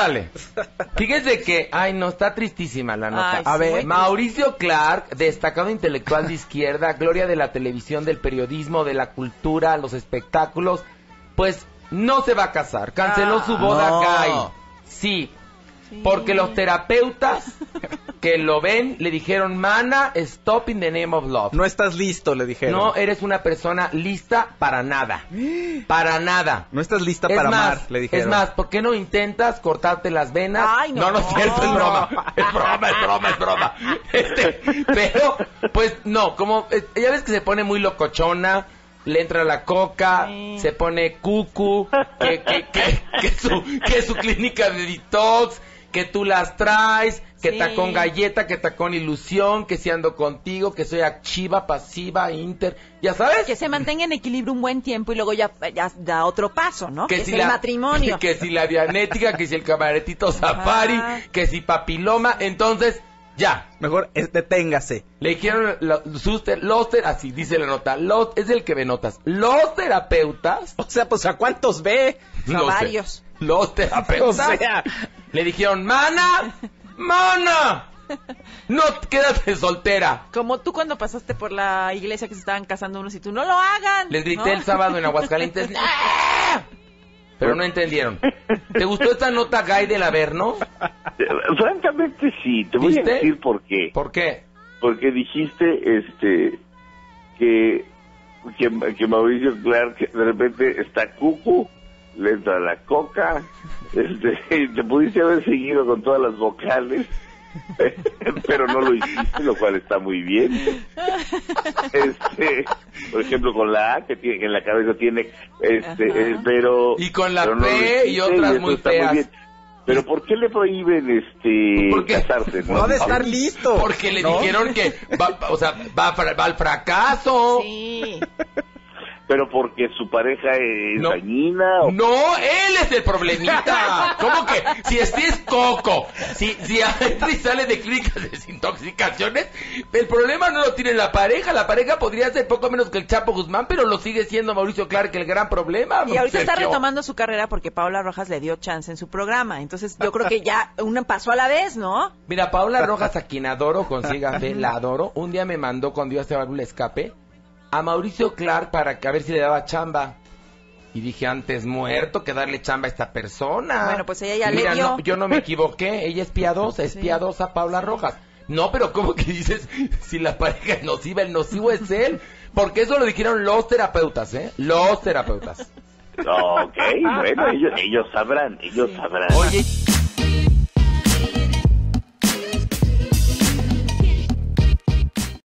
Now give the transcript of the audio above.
Órale. Fíjese que, ay no, está tristísima la nota. Ay, A sí, ver, muy Mauricio Clark, destacado intelectual de izquierda, gloria de la televisión, del periodismo, de la cultura, los espectáculos, pues no se va a casar. Canceló su boda no. gay. Sí. Porque los terapeutas que lo ven le dijeron, mana, stop in the name of love. No estás listo, le dijeron. No eres una persona lista para nada. Para nada. No estás lista Es para más, amar, le dijeron. Es más, ¿por qué no intentas cortarte las venas? Ay, no. No es cierto, es broma. Es broma, es broma, es broma. Pero, pues, no, como, ya ves que se pone muy locochona, le entra la coca, Sí. se pone cucu, que su clínica de detox, que tú las traes, que Sí. tacón galleta, que tacón ilusión, que si ando contigo, que soy activa, pasiva, inter, ¿ya sabes? Que se mantenga en equilibrio un buen tiempo y luego ya da otro paso, ¿no? Que es si el matrimonio. Que si la dianética, que si el camaretito safari, que si papiloma, entonces, ya. Mejor deténgase. Le dijeron así dice la nota, es el que ve notas. Los terapeutas, O sea, pues ¿a cuántos ve? A no sé, varios. los terapeutas, O sea, le dijeron, mana, no, quédate soltera. Como tú cuando pasaste por la iglesia que se estaban casando unos y tú, no lo hagan. Les grité ¿no? el sábado en Aguascalientes, ¡ah! Pero no entendieron. ¿Te gustó esta nota gay del Averno? Francamente sí, te voy ¿Viste? a decir por qué. ¿Por qué? Porque dijiste que Mauricio Clark de repente está cucu, le entra la coca, y te pudiste haber seguido con todas las vocales, pero no lo hiciste, lo cual está muy bien. Por ejemplo, con la A que tiene, que en la cabeza tiene, pero Y con la pero no lo P y hiciste, otras eso muy está feas. bien. Pero ¿por qué le prohíben ¿Por qué? casarse? no ha de estar listo. Porque le ¿no? dijeron que va al fracaso. Sí. Pero porque su pareja es No. dañina. ¿O? No, él es el problemita. ¿Cómo que? Si es coco, si entra y sale de clínicas de desintoxicaciones, el problema no lo tiene la pareja. La pareja podría ser poco menos que el Chapo Guzmán, pero lo sigue siendo Mauricio Clark el gran problema. Y ahorita está Sergio. retomando su carrera porque Paola Rojas le dio chance en su programa. Entonces yo creo que ya un paso a la vez, ¿no? Mira, Paola Rojas, a quien adoro, consiga fe, la adoro. Un día me mandó cuando iba a hacer un escape a Mauricio Clark para que a ver si le daba chamba. Y dije, antes muerto que darle chamba a esta persona. Bueno, pues ella ya Mira, le dio. no, yo no me equivoqué, ella es piadosa, Sí. Paola Rojas. No, pero ¿cómo que dices si la pareja es nociva? El nocivo es él. Porque eso lo dijeron los terapeutas, ¿eh? Los terapeutas. Ok, bueno, ellos sabrán, ellos sabrán. Oye...